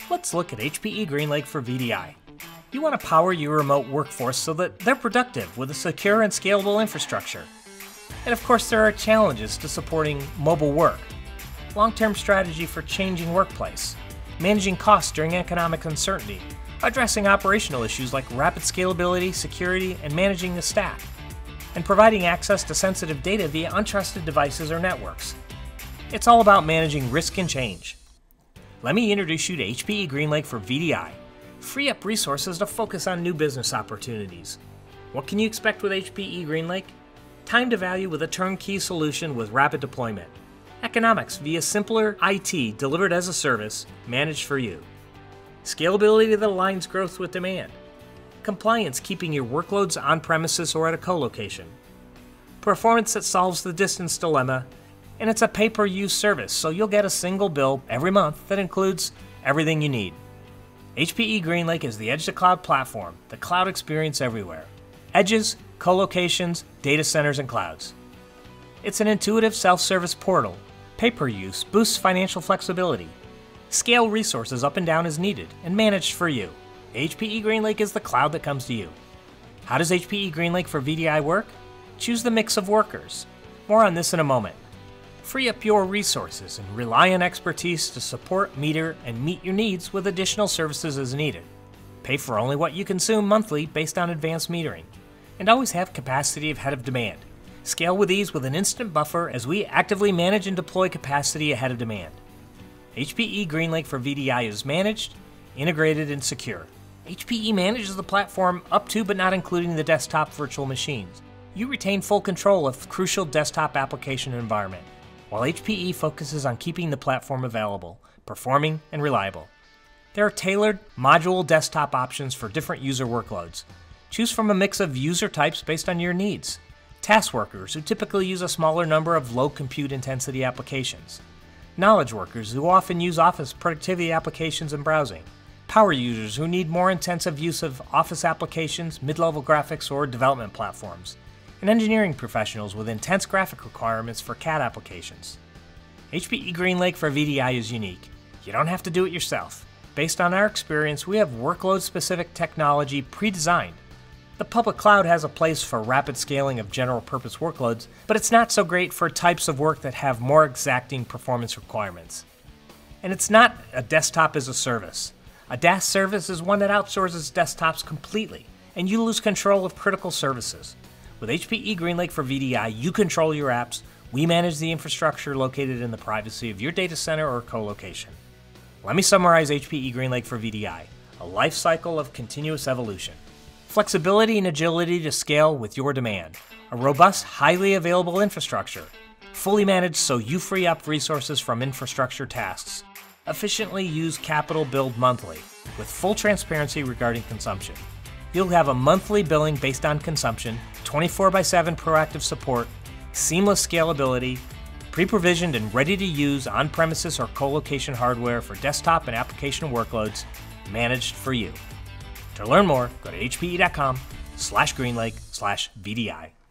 Let's look at HPE GreenLake for VDI. You want to power your remote workforce so that they're productive with a secure and scalable infrastructure. And of course, there are challenges to supporting mobile work, long-term strategy for changing workplace, managing costs during economic uncertainty, addressing operational issues like rapid scalability, security, and managing the staff, and providing access to sensitive data via untrusted devices or networks. It's all about managing risk and change. Let me introduce you to HPE GreenLake for VDI. Free up resources to focus on new business opportunities. What can you expect with HPE GreenLake? Time to value with a turnkey solution with rapid deployment. Economics via simpler IT delivered as a service, managed for you. Scalability that aligns growth with demand. Compliance keeping your workloads on premises or at a co-location. Performance that solves the distance dilemma. And it's a pay-per-use service, so you'll get a single bill every month that includes everything you need. HPE GreenLake is the edge-to-cloud platform, the cloud experience everywhere. Edges, co-locations, data centers, and clouds. It's an intuitive self-service portal. Pay-per-use boosts financial flexibility. Scale resources up and down as needed and managed for you. HPE GreenLake is the cloud that comes to you. How does HPE GreenLake for VDI work? Choose the mix of workers. More on this in a moment. Free up your resources and rely on expertise to support, meter, and meet your needs with additional services as needed. Pay for only what you consume monthly based on advanced metering. And always have capacity ahead of demand. Scale with ease with an instant buffer as we actively manage and deploy capacity ahead of demand. HPE GreenLake for VDI is managed, integrated, and secure. HPE manages the platform up to but not including the desktop virtual machines. You retain full control of crucial desktop application environment, while HPE focuses on keeping the platform available, performing, and reliable. There are tailored module desktop options for different user workloads. Choose from a mix of user types based on your needs. Task workers, who typically use a smaller number of low compute intensity applications. Knowledge workers, who often use Office productivity applications and browsing. Power users, who need more intensive use of Office applications, mid-level graphics, or development platforms. And engineering professionals with intense graphic requirements for CAD applications. HPE GreenLake for VDI is unique. You don't have to do it yourself. Based on our experience, we have workload-specific technology pre-designed. The public cloud has a place for rapid scaling of general-purpose workloads, but it's not so great for types of work that have more exacting performance requirements. And it's not a desktop as a service. A DaaS service is one that outsources desktops completely, and you lose control of critical services. With HPE GreenLake for VDI, you control your apps, we manage the infrastructure located in the privacy of your data center or co-location. Let me summarize HPE GreenLake for VDI, a life cycle of continuous evolution. Flexibility and agility to scale with your demand. A robust, highly available infrastructure. Fully managed so you free up resources from infrastructure tasks. Efficiently use capital billed monthly, with full transparency regarding consumption. You'll have a monthly billing based on consumption, 24/7 proactive support, seamless scalability, pre-provisioned and ready to use on-premises or co-location hardware for desktop and application workloads, managed for you. To learn more, go to hpe.com/greenlake/VDI.